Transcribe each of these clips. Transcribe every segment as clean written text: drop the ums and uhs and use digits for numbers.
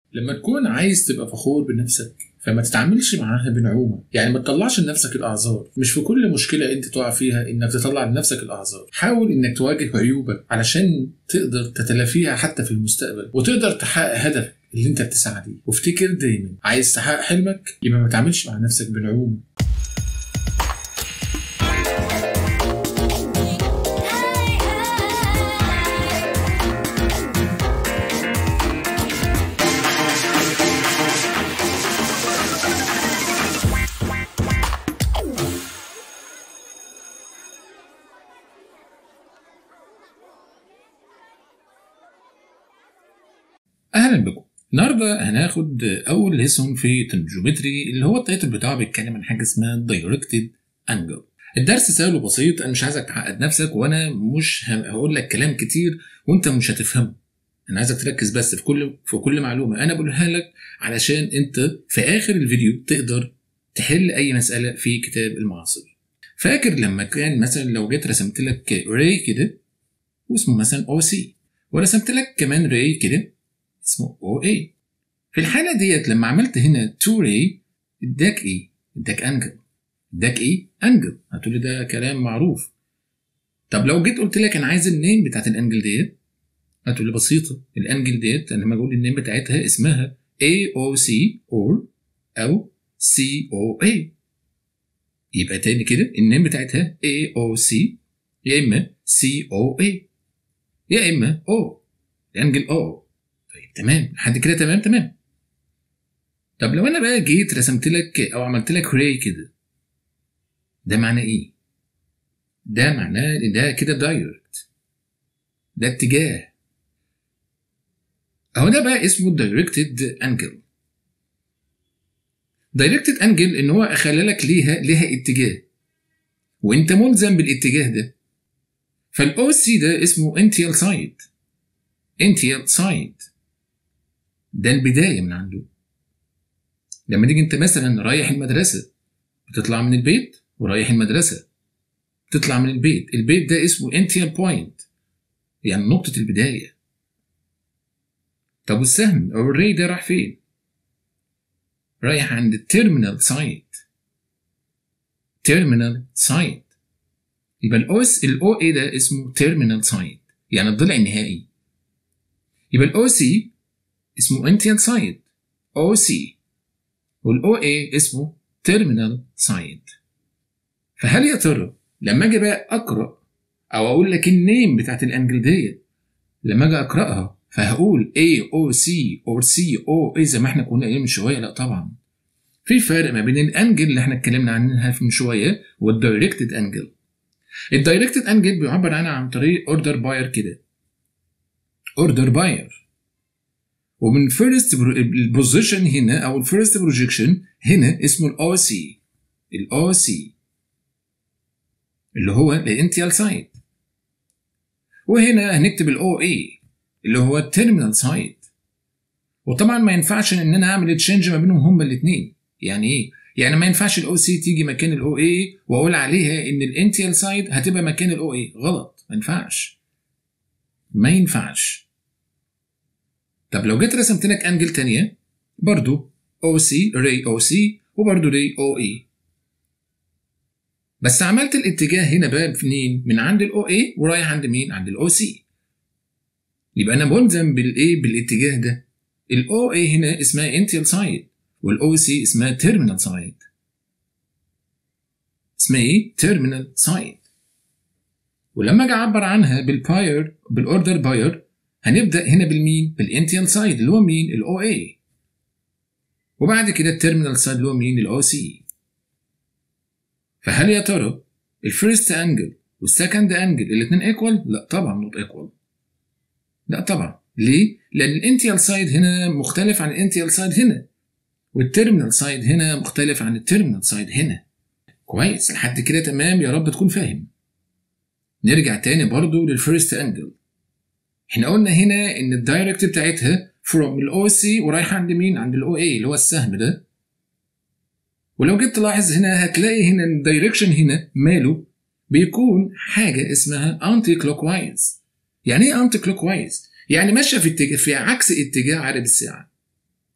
لما تكون عايز تبقى فخور بنفسك فما تتعاملش معاها بنعومة، يعني ما تطلعش لنفسك الأعذار. مش في كل مشكلة أنت تقع فيها إنك تطلع لنفسك الأعذار. حاول إنك تواجه عيوبك علشان تقدر تتلافيها حتى في المستقبل وتقدر تحقق هدفك اللي أنت بتسعى ليه. وافتكر دايما، عايز تحقق حلمك يبقى ما تعملش مع نفسك بنعومة. اهلا بكم. النهارده هناخد اول ليسون في الجيومتري اللي هو التايتل بتاعه بيتكلم عن حاجه اسمها دايركتد انجل. الدرس سهل وبسيط، انا مش عايزك تعقد نفسك وانا مش هقول لك كلام كتير وانت مش هتفهمه. انا عايزك تركز بس في كل معلومه انا بقولها لك علشان انت في اخر الفيديو تقدر تحل اي مساله في كتاب المعاصر. فاكر لما كان مثلا لو جيت رسمت لك ري كده واسمه مثلا او سي، ورسمت لك كمان ري كده اسمه OA. في الحالة ديت لما عملت هنا 2 ray اداك ايه؟ اداك انجل. اداك ايه؟ انجل. هتقولي ده كلام معروف. طب لو جيت قلت لك انا عايز النيم بتاعت الانجل ديت، هتقولي بسيطة. الانجل ديت انا لما اقول النيم بتاعتها اسمها AOC او COA. يبقى تاني كده النيم بتاعتها AOC يا اما COA يا اما O. الانجل O. طيب تمام لحد كده تمام. طب لو انا بقى جيت رسمت لك او عملت لك راي كده، ده معناه ايه؟ ده معناه ان ده كده دايركت، ده اتجاه. اهو ده بقى اسمه دايركتد انجل. دايركتد انجل ان هو اخلى لك ليها اتجاه وانت ملزم بالاتجاه ده. فالاو سي ده اسمه انتيال سايد. ده البدايه من عنده. لما تيجي انت مثلا رايح المدرسه، بتطلع من البيت ورايح المدرسه، تطلع من البيت ده اسمه انتيال بوينت، يعني نقطة البداية. طب والسهم أو الري ده راح فين؟ رايح عند التيرمينال سايد. يبقى الأو إيه ده اسمه تيرمينال سايد، يعني الضلع النهائي. يبقى الأو سي اسمه انتيال سايد أو سي، والأو إيه اسمه تيرمينال سايد. فهل يا ترى لما أجي بقى أقرأ أو أقول لك النيم بتاعت الأنجل ديت، لما أجي أقرأها فهقول AOC or COA زي ما احنا كنا قايلين من شوية؟ لا طبعا. في فرق ما بين الانجل اللي احنا اتكلمنا عنها من شوية والدايركتد انجل. الدايركتد انجل بيعبر عنها عن طريق اوردر باير كده، اوردر باير. ومن فيرست البوزيشن هنا او الفيرست بروجيكشن هنا اسمه الاو سي اللي هو الانتيال سايد. وهنا هنكتب الاو اي اللي هو التيرمينال سايد. وطبعا ما ينفعش ان انا اعمل تشينج ما بينهم هما الاثنين. يعني ايه؟ يعني ما ينفعش الاو سي تيجي مكان الاو اي واقول عليها ان الانتيال سايد هتبقى مكان الاو اي. غلط، ما ينفعش. طب لو جيت رسمت لك انجل تانية برضو او سي ري او سي وبرضو ري او اي، بس عملت الاتجاه هنا بقى منين؟ من عند الاو اي ورايح عند مين؟ عند الاو سي. يبقى انا ملزم بالاتجاه ده. الاو اي هنا اسمها انتيال سايد والاو سي اسمها تيرمينال سايد. اسمها ايه؟ تيرمينال سايد. ولما اجي اعبر عنها بالاوردر باير هنبدا هنا بالمين؟ بالانتيال سايد اللي هو مين؟ الاو اي. وبعد كده التيرمينال سايد اللي هو مين؟ الاو سي. فهل يا ترى الفيرست انجل والسكند انجل الاثنين ايكوال؟ لا طبعا نوت ايكوال. لا طبعا. ليه؟ لان الانتيال سايد هنا مختلف عن الانتيال سايد هنا، والتيرمينال سايد هنا مختلف عن التيرمينال سايد هنا. كويس لحد كده تمام، يا رب تكون فاهم. نرجع تاني برضو للفيرست انجل. احنا قلنا هنا ان الدايركت بتاعتها فروم الاو سي ورايحه عند مين؟ عند الاو اي اللي هو السهم ده. ولو جيت تلاحظ هنا هتلاقي هنا الدايركشن هنا ماله بيكون حاجه اسمها انتي كلوك وايز. يعني ايه انتي كلوك وايز؟ يعني ماشيه في عكس اتجاه عقرب الساعه.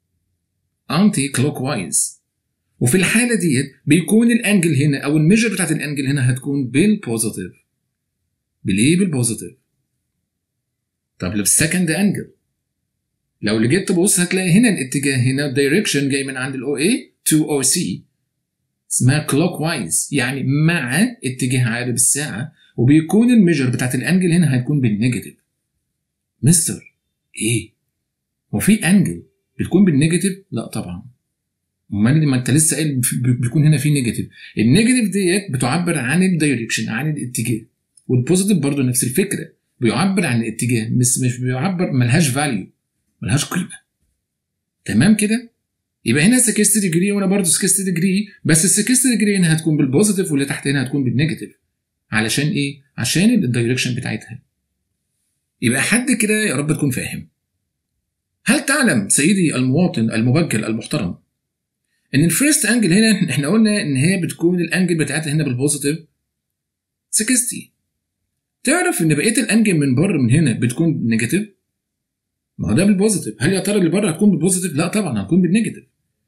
انتي كلوك وايز. وفي الحاله ديت بيكون الانجل هنا او الميجر بتاعت الانجل هنا هتكون بالبوزيتيف. بالايه؟ بالبوزيتيف. طب لو السكند انجل، لو اللي جيت تبص هتلاقي هنا الاتجاه هنا الدايركشن جاي من عند الاو اي تو او سي، اسمها كلوك وايز، يعني مع اتجاه عقارب الساعه، وبيكون الميجر بتاعت الانجل هنا هتكون بالنيجاتيف. مستر ايه؟ هو في انجل بتكون بالنيجاتيف؟ لا طبعا. امال ما انت لسه قايل بيكون هنا في نيجاتيف. النيجاتيف ديت بتعبر عن الدايركشن، عن الاتجاه، والبوزيتيف برضو نفس الفكره، بيعبر عن الاتجاه، بس مش بيعبر، ملهاش فاليو، ملهاش قيمه. تمام كده؟ يبقى هنا 60 ديجري وهنا برضو 60 ديجري، بس ال 60 ديجري هنا هتكون بالبوزيتيف واللي تحت هنا هتكون بالنيجاتيف. علشان ايه؟ عشان الدايركشن بتاعتها. يبقى حد كده يا رب تكون فاهم. هل تعلم سيدي المواطن المبجل المحترم ان الفيرست انجل هنا احنا قلنا ان هي بتكون الانجل بتاعتها هنا بالبوزيتيف 60. تعرف ان بقيه الانجل من بره من هنا بتكون نيجاتيف؟ ما هو ده بالبوزيتيف. هل يا ترى اللي بره هتكون بالبوزيتيف؟ لا طبعا، هتكون بالنيجاتيف.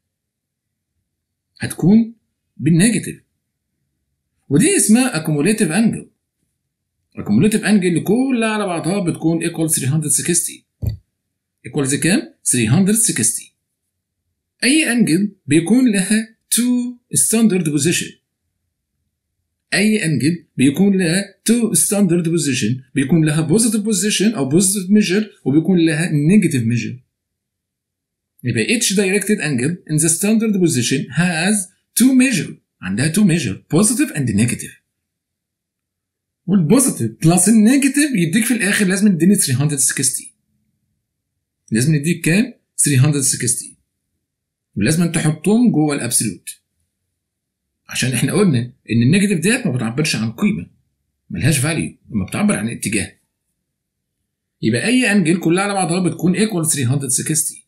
هتكون بالنيجاتيف. ودي اسمها accumulative angle. accumulative angle اللي كلها على بعضها بتكون equal 360. equals كام؟ 360. اي انجل بيكون لها two standard position. اي انجل بيكون لها two standard position، بيكون لها positive position او positive measure، وبيكون لها negative measure. يبقى each directed angle in the standard position has two measure، عندها two measure positive and negative. والبوزيتيف بلس النيجاتيف يديك في الاخر لازم يديني 360. لازم يديك كام؟ 360. ولازم تحطهم جوه الابسولوت، عشان احنا قلنا ان النيجاتيف ديت ما بتعبرش عن قيمه، ملهاش فاليو، لما بتعبر عن اتجاه. يبقى اي انجل كلها على بعضها بتكون ايكوال 360.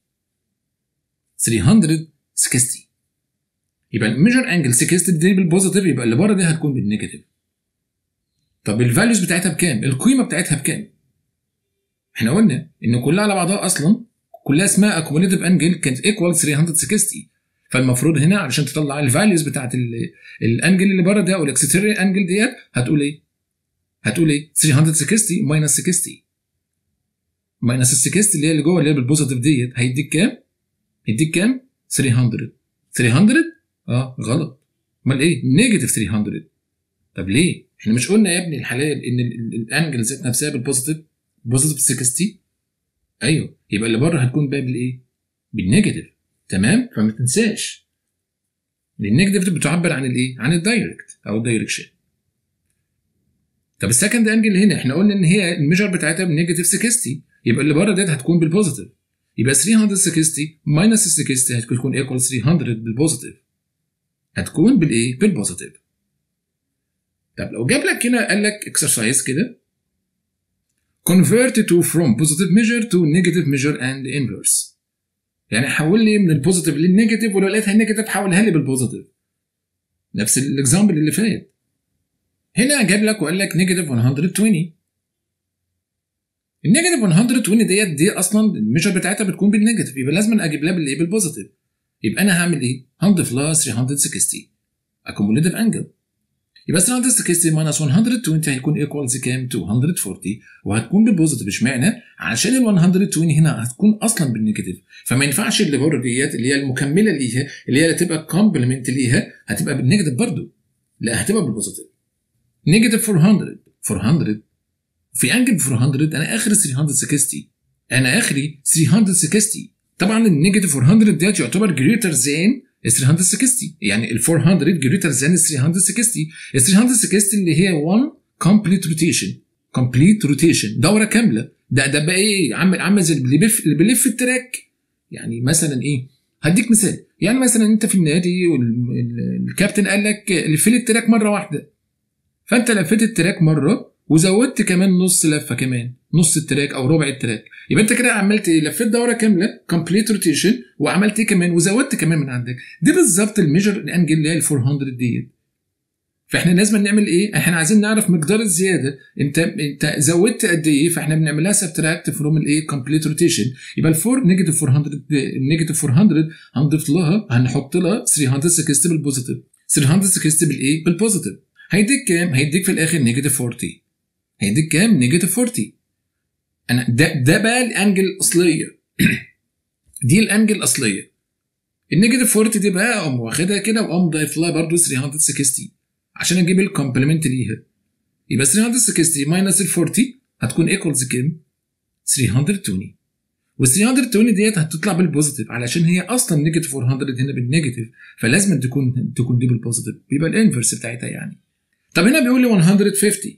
360. يبقى الميجر انجل 60 دي بالبوزيتيف، يبقى اللي بره دي هتكون بالنيجاتيف. طب الفاليوز بتاعتها بكام؟ القيمه بتاعتها بكام؟ احنا قلنا ان كلها على بعضها اصلا كلها اسمها accumulative انجل كانت ايكوال 360. فالمفروض هنا علشان تطلع الفاليوز بتاعت الانجل اللي بره ده او الاكستيريور انجل ديت هتقول ايه؟ هتقول ايه؟ 360 ماينس 60. ماينس ال 60 اللي هي اللي جوه اللي هي بالبوزيتيف ديت هيديك كام؟ هيديك كام؟ 300. 300؟ غلط. امال ايه؟ نيجاتيف 300. طب ليه؟ احنا مش قلنا يا ابني الحلال ان الانجل ذات نفسها بالبوزيتيف؟ بوزيتيف 60؟ ايوه، يبقى اللي بره هتكون بقى بالايه؟ بالنيجاتيف. تمام؟ فما تنساش النيجاتيف بتعبر عن الايه؟ عن الدايركت او الدايركشن. طب السكند انجل هنا احنا قلنا ان هي الميجر بتاعتها بالنيجاتيف 60، يبقى اللي بره ديت هتكون بالبوزيتيف. يبقى 360 ماينس 60 هتكون ايكوال 300 بالبوزيتيف. هتكون بالايه؟ بالبوزيتيف. طب لو جاب لك هنا قال لك اكسرسايز كده convert to from positive measure to negative measure and inverse. يعني حول لي من البوزيتيف للنيجاتيف، ولو لقيتها نيجاتيف حولها لي بالبوزيتيف. نفس الاكزامبل اللي فات. هنا جاب لك وقال لك نيجاتيف 120. النيجاتيف 120 دي اصلا الميجر بتاعتها بتكون بالنيجاتيف، يبقى لازم اجيب لها بالايه؟ بالبوزيتيف. يبقى انا هعمل ايه؟ هنضيف لها 360 accumulative angle. يبقى 360 ماينس 120 هيكون ايكوالز كام؟ 240، وهتكون بالبوزيتيف. اشمعنى؟ علشان ال 120 هنا هتكون اصلا بالنيجاتيف، فما ينفعش اللي بره ديت اللي هي المكمله ليها اللي هي هتبقى كومبلمنت ليها هتبقى بالنيجاتيف برضه. لا، هتبقى بالبوزيتيف. نيجاتيف 400 في انجل 400 انا اخري 360. انا اخري 360. طبعا النيجاتيف 400 ديت يعتبر جريتر ذان 360، يعني ال 400 جريتر ذان 360. ال 360 اللي هي 1 كومبليت روتيشن، دوره كامله. ده بقى ايه؟ عامل زي اللي بيلف التراك. يعني مثلا ايه؟ هديك مثال. يعني مثلا انت في النادي والكابتن قال لك لف لي التراك مره واحده، فانت لفيت التراك مره وزودت كمان نص لفه، كمان نص التراك او ربع التراك، يبقى انت كده عملت ايه؟ لفيت دوره كامله كومبليت روتيشن، وعملت ايه كمان؟ وزودت كمان من عندك. دي بالظبط الميجر الانجل اللي هي ال 400 ديت. فاحنا لازم نعمل ايه؟ احنا عايزين نعرف مقدار الزياده، انت زودت قد ايه، فاحنا بنعملها سبتراكت فروم الايه؟ كومبليت روتيشن. يبقى الفور نيجاتيف 400 نيجاتيف 400 هنضيف لها، هنحط لها 360 بالبوزيتيف، 360 بالايه؟ بالبوزيتيف. هيديك كام؟ هيديك في الاخر نيجاتيف 40. هيديك كام؟ نيجاتيف 40. انا ده بقى الانجل الاصليه. دي الانجل الاصليه. النيجاتيف 40 دي بقى اقوم واخدها كده واقوم ضايف لها برضه 360 عشان اجيب الكومبلمنت ليها. يبقى 360 ماينس ال 40 هتكون ايكوالز كام؟ 320. وال 320 ديت هتطلع بالبوزيتيف علشان هي اصلا نيجاتيف 400 هنا بالنيجاتيف، فلازم تكون دي بالبوزيتيف، بيبقى الانفرس بتاعتها يعني. طب هنا بيقول لي 150.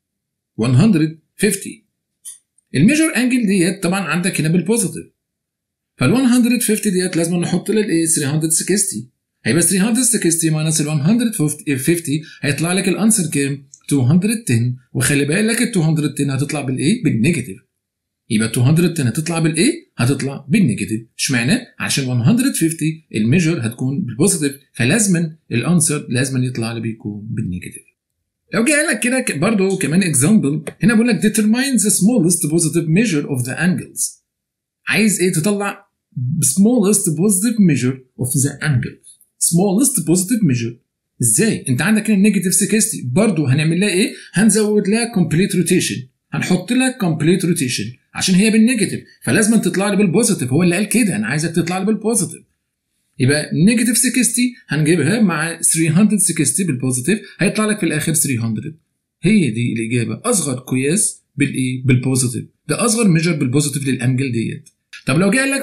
150 الميجر انجل ديت طبعا عندك هنا بالبوزيتيف، فال 150 ديت لازم نحط لها الايه؟ 360. هيبقى 360 ماينس ال 150 هيطلع لك الانسر كام؟ 210. وخلي بالك ال 210 هتطلع بالايه؟ بالنيجاتيف. يبقى 210 هتطلع بالايه؟ هتطلع بالنيجاتيف. اشمعنى؟ عشان 150 الميجر هتكون بالبوزيتيف، فلازما الانسر لازما يطلع لي بيكون بالنيجاتيف. لو جه قال لك كده برضه كمان اكزامبل، هنا بقول لك determine the smallest positive measure of the angles. عايز ايه؟ تطلع smallest positive measure of the angle. smallest positive measure ازاي؟ انت عندك هنا نيجاتيف 60 برضه هنعمل لها ايه؟ هنزود لها complete rotation، هنحط لها complete rotation عشان هي بالنيجاتيف، فلازم تطلع لي بالبوزيتيف. هو اللي قال كده انا عايزك تطلع لي بالبوزيتيف. يبقى نيجاتيف 60 هنجيبها مع 360 بالبوزيتيف، هيطلع لك في الاخر 300. هي دي الاجابه، اصغر قياس بالايه؟ بالبوزيتيف. ده اصغر ميجر بالبوزيتيف للانجل ديت. طب لو جه قال لك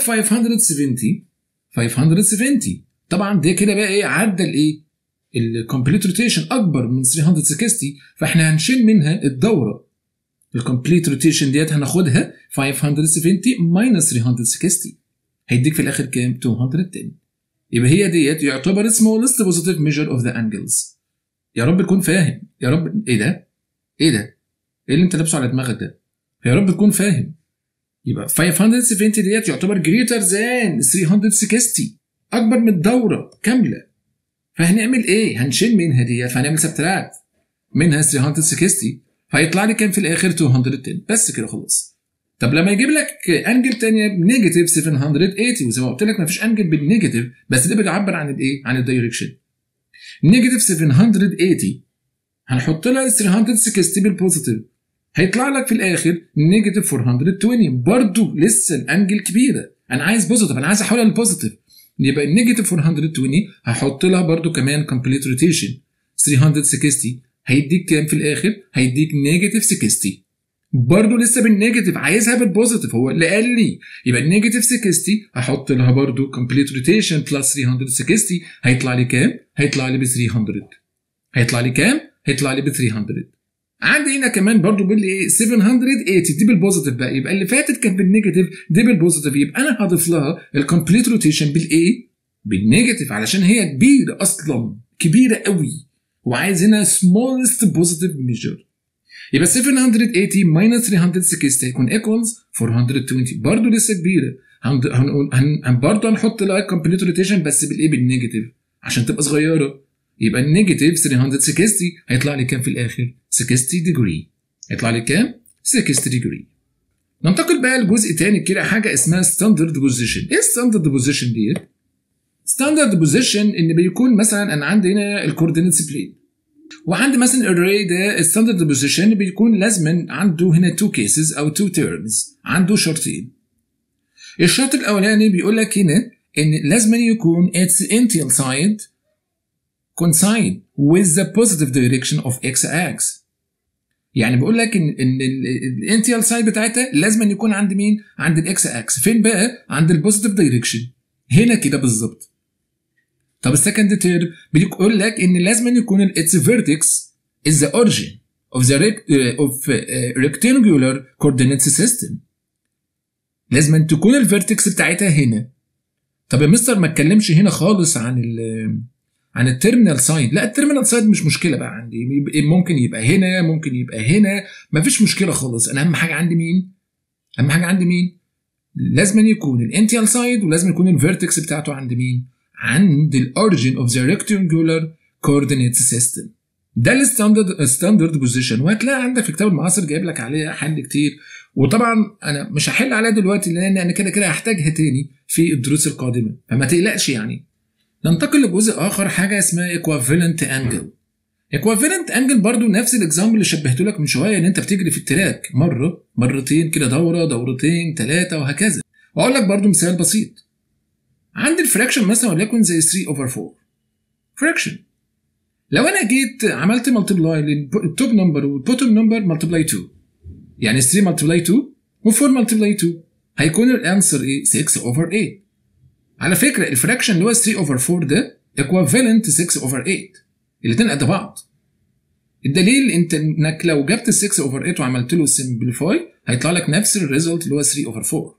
570 طبعا ده كده بقى ايه؟ عدى الايه؟ الكومبليت روتيشن اكبر من 360، فاحنا هنشيل منها الدوره. الكومبليت روتيشن ديت هناخدها 570 ماينس 360 هيديك في الاخر كام؟ 210. يبقى هي ديت يعتبر smallest positive measure of the angles. يا رب تكون فاهم، يا رب. ايه ده؟ ايه ده؟ ايه اللي انت لابسه على دماغك ده؟ يا رب تكون فاهم. يبقى 570 ديت يعتبر greater than 360، اكبر من الدوره كامله. فهنعمل ايه؟ هنشيل منها ديت، فهنعمل سبتراكت منها 360، فهيطلع لي كام في الاخر؟ 210. بس كده خلاص. طب لما يجيب لك انجل ثانيه بنيجاتيف 780، وزي ما قلت لك مفيش انجل بالنيجاتيف، بس ده بتعبر عن الايه؟ عن الدايركشن. نيجاتيف 780 هنحط لها 360 بالبوزيتيف، هيطلع لك في الاخر نيجاتيف 420. برضه لسه الانجل كبيره، انا عايز بوزيتيف، انا عايز احولها لبوزيتيف. يبقى النيجاتيف 420 هحط لها برضه كمان كومبليت روتيشن 360، هيديك كام في الاخر؟ هيديك نيجاتيف 60. برضه لسه بالنيجاتيف، عايزها بالبوزيتيف، هو اللي قال لي. يبقى النيجاتيف 60 هحط لها برضه كومبليت روتيشن بلس 360، هيطلع لي كام؟ هيطلع لي ب 300. هيطلع لي كام؟ هيطلع لي ب 300. عندي هنا كمان برضه بيقول لي ايه؟ 780 دي بالبوزيتيف بقى، يبقى اللي فاتت كانت بالنيجاتيف، دي بالبوزيتيف، يبقى انا هضيف لها الكومبليت روتيشن بالايه؟ بالنيجاتيف، علشان هي كبيره اصلا، كبيره قوي، وعايز هنا smallest positive measure. يبقى 780 ماينس 360 هيكون ايكوالز 420. برضه لسه كبيره، برضه هنحط لها كومبليت روتيشن بس بالايه؟ بالنيجاتيف عشان تبقى صغيره. يبقى النيجاتيف 360 هيطلع لي كام في الاخر؟ 60 ديجري. هيطلع لي كام؟ 60 ديجري. ننتقل بقى لجزء تاني كده، حاجه اسمها ستاندرد بوزيشن. ايه الستاندرد بوزيشن دي؟ ستاندرد بوزيشن ان بيكون مثلا انا عندي هنا الكوردينيتس بلين، وعندي مثلا الري ده الستاندرد بوزيشن بيكون لازما عنده هنا 2 كيسز او 2 تيرمز، عنده شرطين. الشرط الاولاني بيقول لك هنا ان لازما يكون its initial side coincide with the positive direction of x-axis. يعني بيقول لك ان الانتيال سايد بتاعتها لازما يكون عند مين؟ عند الاكس اكس. فين بقى؟ عند البوزيتيف دايركشن، هنا كده بالظبط. طب السكند تيرم بيقول لك ان لازما يكون its vertex is the origin of the rectangular coordinate system. لازما تكون الفيرتكس بتاعتها هنا. طب يا مستر ما اتكلمش هنا خالص عن التيرمينال سايد. لا، التيرمينال سايد مش مشكله بقى عندي، ممكن يبقى هنا، ممكن يبقى هنا، مفيش مشكله خالص. انا اهم حاجه عندي مين؟ اهم حاجه عندي مين؟ لازم يكون الانتيال سايد، ولازم يكون الفيرتكس بتاعته عند مين؟ عند الاوريجين اوف ذا ريكتانجولار كوردينيت سيستم. ده الستاندرد بوزيشن، وهتلاقي عندك في كتاب المعاصر جايب لك عليها حل كتير، وطبعا انا مش هحل عليها دلوقتي لان انا كده كده هحتاجها تاني في الدروس القادمه، فما تقلقش يعني. ننتقل لجزء اخر، حاجه اسمها ايكوفالنت انجل. ايكوفالنت انجل برضو نفس الاكزامبل اللي شبهته لك من شويه، ان انت بتجري في التراك مره مرتين كده، دوره دورتين ثلاثه وهكذا. واقول لك برضو مثال بسيط. عندي الفراكشن مثلا وليكن زي 3 over 4 فراكشن. لو انا جيت عملت ملتبلاي للتوب نمبر والبوتوم نمبر ملتبلاي 2، يعني 3 ملتبلاي 2 و4 ملتبلاي 2، هيكون الانسر ايه؟ 6 over 8. على فكره الفراكشن اللي هو 3 over 4 ده equivalent 6 over 8، الاثنين قد بعض. الدليل انك لو جبت 6 over 8 وعملت له simplify هيطلع لك نفس الريزلت اللي هو 3 over 4.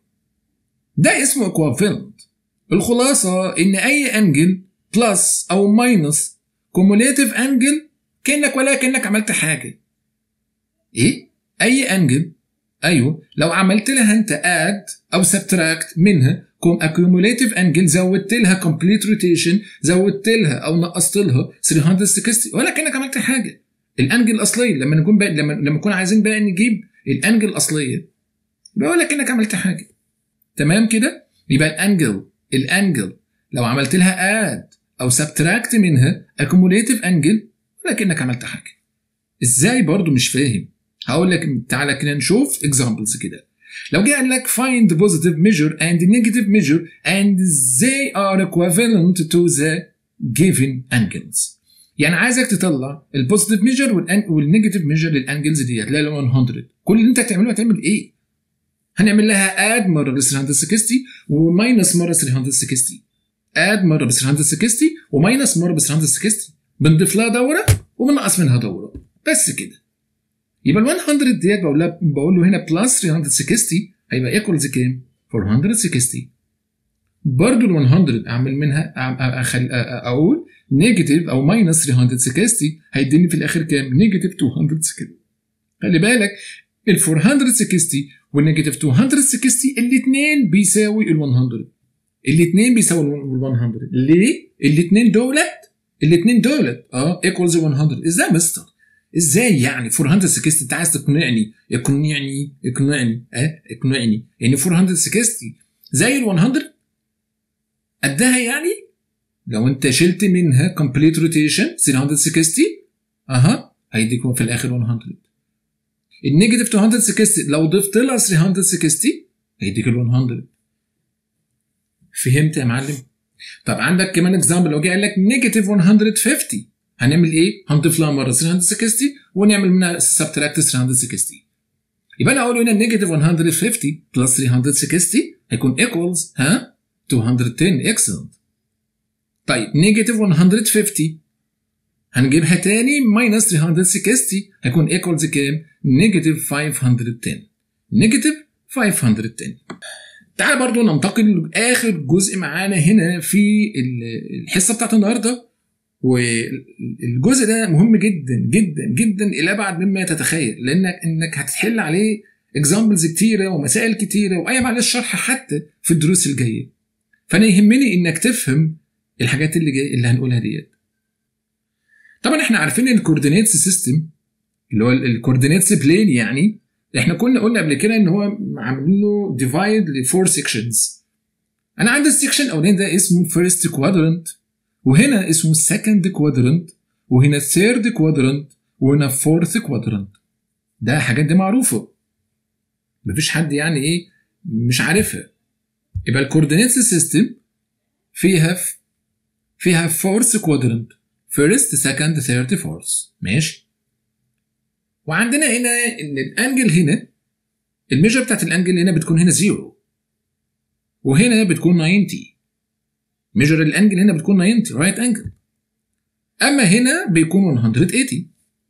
ده اسمه equivalent. الخلاصه ان اي انجل بلس او ماينس كوموليتيف انجل كانك ولا كانك عملت حاجه. ايه؟ اي انجل، ايوه، لو عملت لها انت اد او سبتراكت منها accumulative انجل، زودت لها complete rotation، زودت لها او نقصت لها 360، ولا كانك عملت حاجه. الانجل الاصليه لما نكون بقى لما نكون عايزين بقى نجيب الانجل الاصليه، يبقى ولا كانك عملت حاجه. تمام كده؟ يبقى الانجل لو عملت لها اد او سبتراكت منها accumulative انجل، ولا كانك عملت حاجه. ازاي؟ برضو مش فاهم. هقول لك تعالى كده نشوف examples كده. لو جه قال لك find the positive measure and the negative measure and they are equivalent to the given angles. يعني عايزك تطلع البوزيتيف ميجر والنيجاتيف ميجر للانجلز ديت، لا 100. كل اللي انت هتعمله هتعمل ايه؟ هنعمل لها اد مره ب 360 وماينس مره 360، اد مره ب 360 وماينس مره ب 360، بنضيف لها دوره وبنقص منها دوره، بس كده. يبقى ال 100 ديت بقول له هنا بلس 360 هيبقى ايكوالز كام؟ 460. برضه ال 100 اعمل منها اقول نيجاتيف او ماينس 360 هيديني في الاخر كام؟ نيجاتيف 260. خلي بالك ال 460 والنيجاتيف 260 الاثنين بيساوي ال 100. الاثنين بيساوي ال 100. ليه؟ الاثنين دولت ايكوالز 100. ازاي يا مستر؟ ازاي يعني 460؟ انت عايز تقنعني يعني 460 زي ال 100 قدها يعني؟ لو انت شلت منها complete rotation 360 هيديك في الاخر 100. النيجاتيف 260 لو ضفت لها 360 هيديك ال 100. فهمت يا معلم؟ طب عندك كمان اكزامبل، لو جه قال لك نيجاتيف 150 هنعمل ايه؟ هنضيف لها مره 360 ونعمل منها سبتراكت 360. يبقى انا اقول هنا نيجاتيف 150 بلس 360 هيكون ايكوالز 210. اكسلنت. طيب نيجاتيف 150 هنجيبها تاني ماينس 360 هيكون ايكوالز كام؟ نيجاتيف 510. نيجاتيف 510. تعال برضو ننتقل لاخر جزء معانا هنا في الحصه بتاعت النهارده، والجزء ده مهم جدا جدا جدا الى ابعد مما تتخيل، لانك هتحل عليه اكزامبلز كتيره ومسائل كتيره وايام عليه الشرح حتى في الدروس الجايه. فانا يهمني انك تفهم الحاجات اللي جايه اللي هنقولها ديت. طبعا احنا عارفين ان الكوردينيتس سيستم اللي هو الكوردينيتس بلين، يعني احنا كنا قلنا قبل كده ان هو عاملين له ديفايد لفور سيكشنز. انا عندي السيكشن الاولاني ده اسمه فيرست كوادرنت، وهنا اسمه سكند كوادرنت، وهنا ثيرد كوادرنت، وهنا فورث كوادرنت. ده حاجات دي معروفه، مفيش حد يعني ايه مش عارفها. يبقى الكوردينيتس سيستم فيها فورث كوادرنت، فيرست سكند ثيرد فورث، ماشي. وعندنا هنا ان الانجل هنا الميجر بتاعت الانجل هنا بتكون هنا 0 وهنا بتكون 90. ميجر الانجل هنا بتكون 90 رايت انجل، اما هنا بيكون 180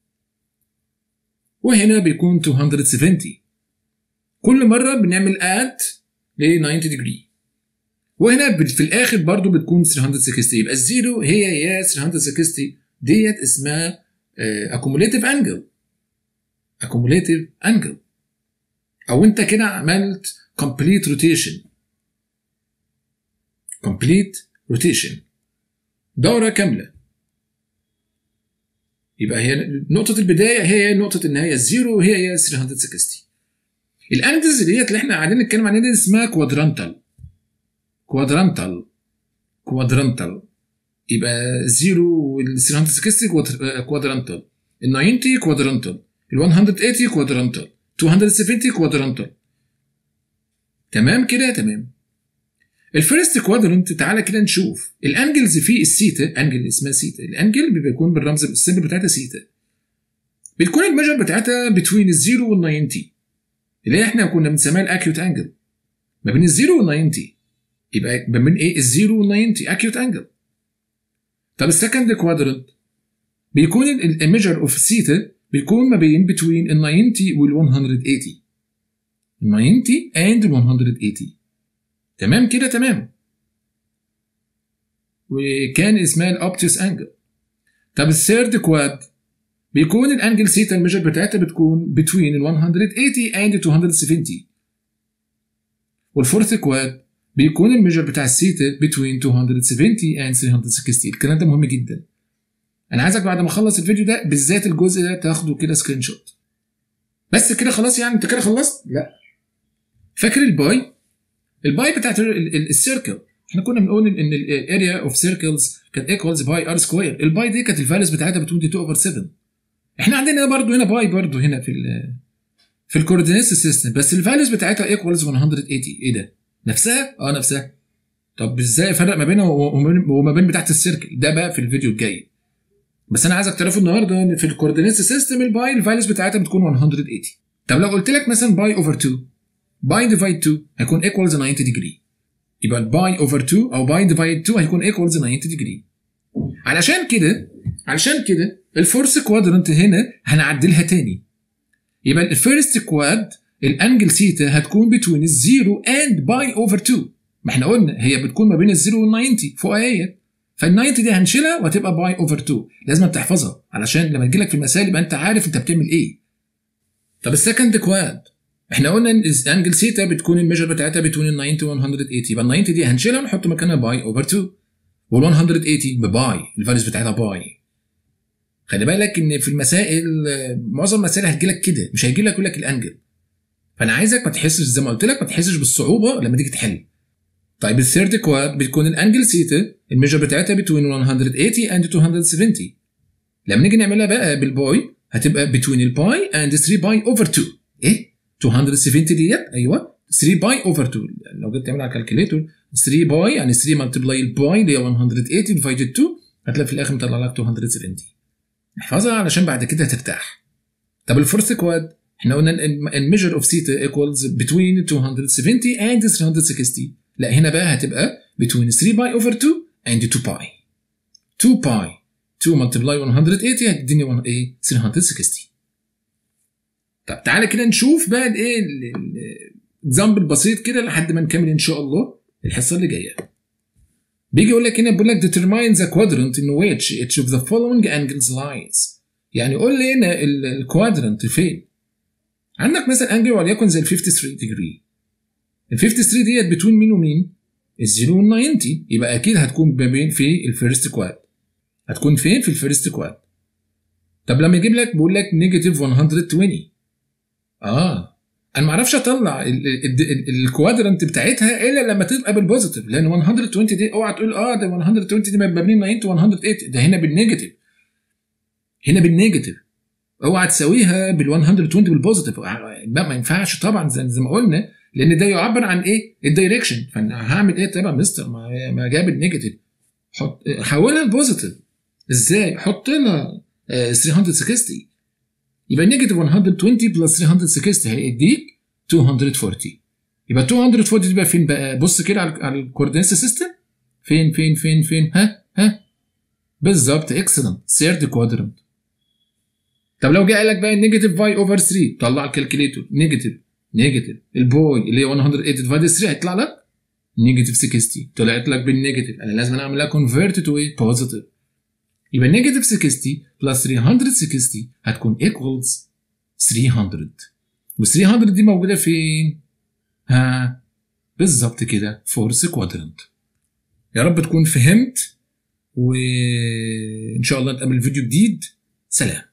وهنا بيكون 270. كل مره بنعمل اد ل 90 ديجري، وهنا في الاخر برضو بتكون 360. يبقى الزيرو هي يا 360 ديت اسمها accumulative angle، او انت كده عملت complete rotation، دورة كاملة. يبقى هي نقطه البدايه هي نقطه النهايه الزيرو، وهي هي 360. الانجلز ديت اللي احنا قاعدين نتكلم عليها دي اسمها كوادرانتال. يبقى 0 وال 360 كوادرانتال، ال 90 كوادرانتال، ال 180 كوادرانتال، 270 كوادرانتال. تمام كده؟ تمام. الفيرست كوادرنت تعالى كده نشوف الانجلز فيه. السيتا انجل اسمها سيتا، الانجل بيكون بالرمز السيمبل بتاعتها سيتا، بتكون الميجر بتاعتها بين الزيرو وال 90 اللي احنا كنا بنسميها الاكيوت انجل، ما بين الزيرو وال 90. يبقى ما بين ايه؟ الزيرو وال 90 اكيوت انجل. طب السكند كوادرنت بيكون الميجر اوف سيتا بيكون ما بين ال 90 وال 180، ال 90 and ال 180. تمام كده؟ تمام. وكان اسمها الاوبتيوس انجل. طب الثيرد كواد بيكون الانجل سيتا الميجر بتاعتها بتكون بين ال 180 and 270. والفورث كواد بيكون الميجر بتاع السيتا بين 270 and 360. الكلام ده مهم جدا. انا عايزك بعد ما اخلص الفيديو ده بالذات الجزء ده تاخده كده سكرين شوت. بس كده خلاص؟ يعني انت كده خلصت؟ لا. فاكر الباي؟ الباي بتاعت السيركل، احنا كنا بنقول ان الاريا اوف سيركلز كانت ايكوالز باي ار سكوير. الباي دي كانت الفاليوز بتاعتها بتكون 2/7. احنا عندنا برضو هنا باي برضو هنا في الكوردينيت سيستم، بس الفاليوز بتاعتها ايكوالز 180. ايه ده؟ نفسها؟ نفسها. طب ازاي افرق ما بينها وما بين بتاعت السيركل؟ ده بقى في الفيديو الجاي. بس انا عايزك تعرفوا النهارده ان في الكوردينيت سيستم الباي الفاليوز بتاعتها بتكون 180. طب لو قلت لك مثلا باي اوفر 2، باي ديفايد 2 هيكون ايكوالز 90 ديجري. يبقى باي اوفر 2 او باي ديفايد 2 هيكون ايكوالز 90 ديجري. علشان كده الفورث كوادرنت هنا هنعدلها تاني. يبقى الفيرست كواد الانجل سيتا هتكون بين الزيرو اند باي اوفر 2. ما احنا قلنا هي بتكون ما بين الزيرو وال 90 فوق اهي، فال 90 دي هنشيلها وهتبقى باي اوفر 2. لازم تحفظها علشان لما تجيلك في المسائل يبقى انت عارف انت بتعمل ايه. طب السكند كواد احنا قلنا ان الانجل سيتا بتكون الميجر بتاعتها بين ال 90 و 180. يبقى ال 90 دي هنشيلها ونحط مكانها باي اوفر 2، وال 180 بباي الفاليوز بتاعتها باي. خلي بالك ان في المسائل معظم المسائل هتجيلك كده، مش هيجيلك يقول لك الانجل. فانا عايزك ما تحسش زي ما قلت لك، ما تحسش بالصعوبه لما تيجي تحل. طيب الثيرد كواد بتكون الانجل سيتا الميجر بتاعتها بين 180 and 270. لما نيجي نعملها بقى بالباي هتبقى بين الباي and 3 باي اوفر 2. ايه 270 ديت؟ ايوه 3 باي اوفر 2. لو جيت تعمل على الكالكوليتور 3 باي يعني 3 ملتبلاي الباي اللي هي 180 ديفايدد 2 هتلاقي في الاخر مطلع لك 270. احفظها علشان بعد كده ترتاح. طب الفورث كواد احنا قلنا الميجر اوف سيتا ايكوالز بين 270 and 360. لا هنا بقى هتبقى بين 3 باي اوفر 2 and 2 باي. 2 باي 2 ملتبلاي 180 هتديني ايه 360. طب تعالى كده نشوف بقى الايه اكزامبل بسيط كده لحد ما نكمل ان شاء الله الحصه اللي جايه. بيجي يقول لك هنا بيقول لك determine the quadrant in which each of the following angles lies. يعني قول لي هنا الكوادرنت فين. عندك مثلا انجل وليكن زي ال 53 ديجري. ال 53 ديت بتوين مين ومين؟ الزيرو وال 90. يبقى اكيد هتكون ما بين في الفيرست كواد. هتكون فين؟ في الفيرست كواد. طب لما يجيب لك بيقول لك نيجاتيف 120. انا ما اعرفش اطلع الكوادرنت بتاعتها الا لما تبقى بالبوزيتيف، لان 120 دي اوعى تقول ده 120 دي ما بين 90 و 180. ده هنا بالنيجاتيف. اوعى تساويها بال 120 بالبوزيتيف. ما ينفعش طبعا زي ما قلنا، لان ده يعبر عن ايه؟ الدايركشن. فانا هعمل ايه طبعا مستر ما جاب النيجاتيف؟ حولها لبوزيتيف. ازاي؟ حط لها 360. يبقى نيجاتيف 120 بلس 360 هيديك 240. يبقى 240 دي بقى فين بقى؟ بص كده على الكوردينيت سيستم. فين؟ ها بالظبط. اكسلنت. ثيرد كوادرنت. طب لو جه قال لك بقى نيجاتيف باي اوفر 3، طلع الكالكوليتور. نيجاتيف البوي اللي هي 180 ديفايد 3 هيطلع لك نيجاتيف 60. طلعت لك بالنيجاتيف. انا لازم اعمل لها كونفيرت تو ايه؟ بوزيتيف. يبقى نيجاتيف 60 بلس 360 هتكون ايكوالز 300. وال 300 دي موجوده فين؟ بالظبط كده فورث كوادرنت. يا رب تكون فهمت، وان شاء الله نتقابل فيديو جديد. سلام.